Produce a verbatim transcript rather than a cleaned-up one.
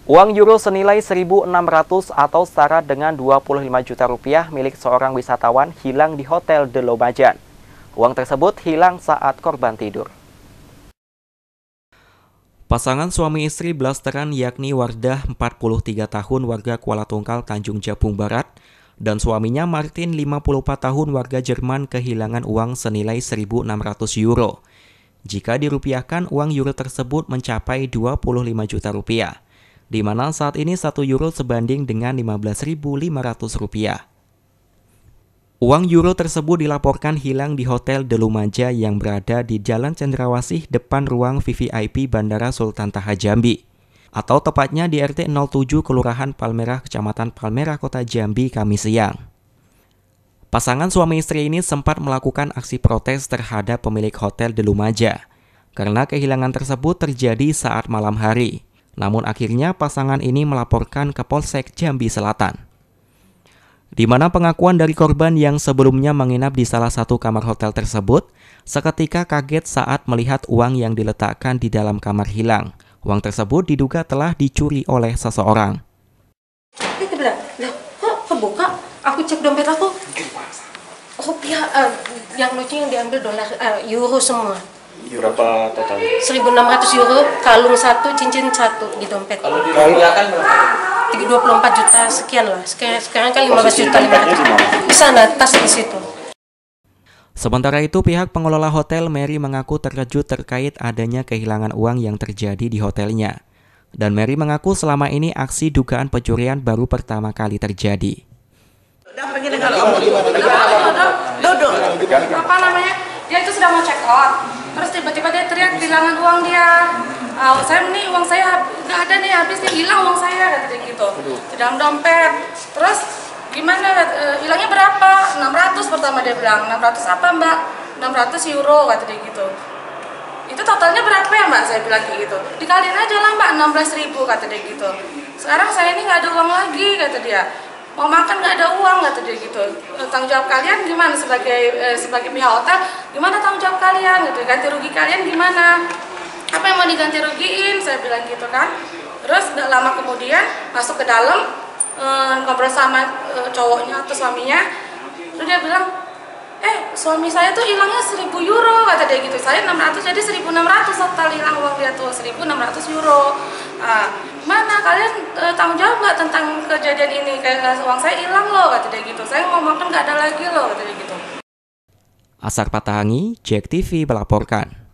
Uang euro senilai seribu enam ratus atau setara dengan dua puluh lima juta rupiah milik seorang wisatawan hilang di Hotel De Lomajan. Uang tersebut hilang saat korban tidur. Pasangan suami istri blasteran yakni Wardah empat puluh tiga tahun warga Kuala Tungkal, Tanjung Jabung Barat dan suaminya Martin lima puluh empat tahun warga Jerman kehilangan uang senilai seribu enam ratus euro. Jika dirupiahkan, uang euro tersebut mencapai dua puluh lima juta rupiah, di mana saat ini satu euro sebanding dengan lima belas ribu lima ratus rupiah. Uang euro tersebut dilaporkan hilang di Hotel De Lomajan yang berada di Jalan Cendrawasih depan ruang V V I P Bandara Sultan Taha Jambi, atau tepatnya di R T nol tujuh Kelurahan Palmerah, Kecamatan Palmerah, Kota Jambi, Kamis siang. Pasangan suami istri ini sempat melakukan aksi protes terhadap pemilik Hotel De Lomajan karena kehilangan tersebut terjadi saat malam hari. Namun akhirnya pasangan ini melaporkan ke Polsek Jambi Selatan, di mana pengakuan dari korban yang sebelumnya menginap di salah satu kamar hotel tersebut seketika kaget saat melihat uang yang diletakkan di dalam kamar hilang. Uang tersebut diduga telah dicuri oleh seseorang. Dia bilang, loh kok kebuka? Aku cek dompet aku. Oh pihak uh, yang lucu yang diambil dolar, uh, euro semua. Berapa total? seribu enam ratus euro, kalung satu, cincin satu di dompet. Kalau dirupiahkan berapa? dua puluh empat juta sekian lah. Sekarang, sekarang kan lima belas juta lima ratus. Di sana, tas di situ. Sementara itu, pihak pengelola hotel Mary mengaku terkejut terkait adanya kehilangan uang yang terjadi di hotelnya. Dan Mary mengaku selama ini aksi dugaan pencurian baru pertama kali terjadi. Dodo. Apa namanya? Dia itu sudah mau check out. Terus tiba-tiba dia teriak kehilangan uang dia. Uh, saya nih uang saya nggak ada nih, habis nih, hilang uang saya, kata dia gitu. Di dalam dompet. Terus gimana? Uh, hilangnya berapa? enam ratus pertama dia bilang. enam ratus apa mbak? enam ratus euro, kata dia gitu. Itu totalnya berapa ya mbak? Saya bilang kayak gitu. Dikaliin aja lah mbak, enam belas ribu, kata dia gitu. Sekarang saya ini nggak ada uang lagi, kata dia. Mau makan nggak ada uang, kata dia gitu. Tanggung jawab kalian gimana sebagai eh, sebagai pihak hotel? Gimana tanggung jawab kalian? Gitu. Ganti rugi kalian gimana? Apa yang mau diganti rugiin? Saya bilang gitu kan. Terus nggak lama kemudian masuk ke dalam eh, ngobrol sama eh, cowoknya atau suaminya. Terus dia bilang, eh suami saya tuh hilangnya seribu euro, kata dia gitu. Saya enam ratus, jadi seribu enam ratus total hilang uang dia tuh, seribu enam ratus euro. Nah, mana kalian e, tanggung jawab nggak tentang kejadian ini? Kayak uang saya hilang loh, kata dia gitu. Saya mau makan nggak ada lagi loh, kata dia gitu. Asar Patahangi, Jack T V melaporkan.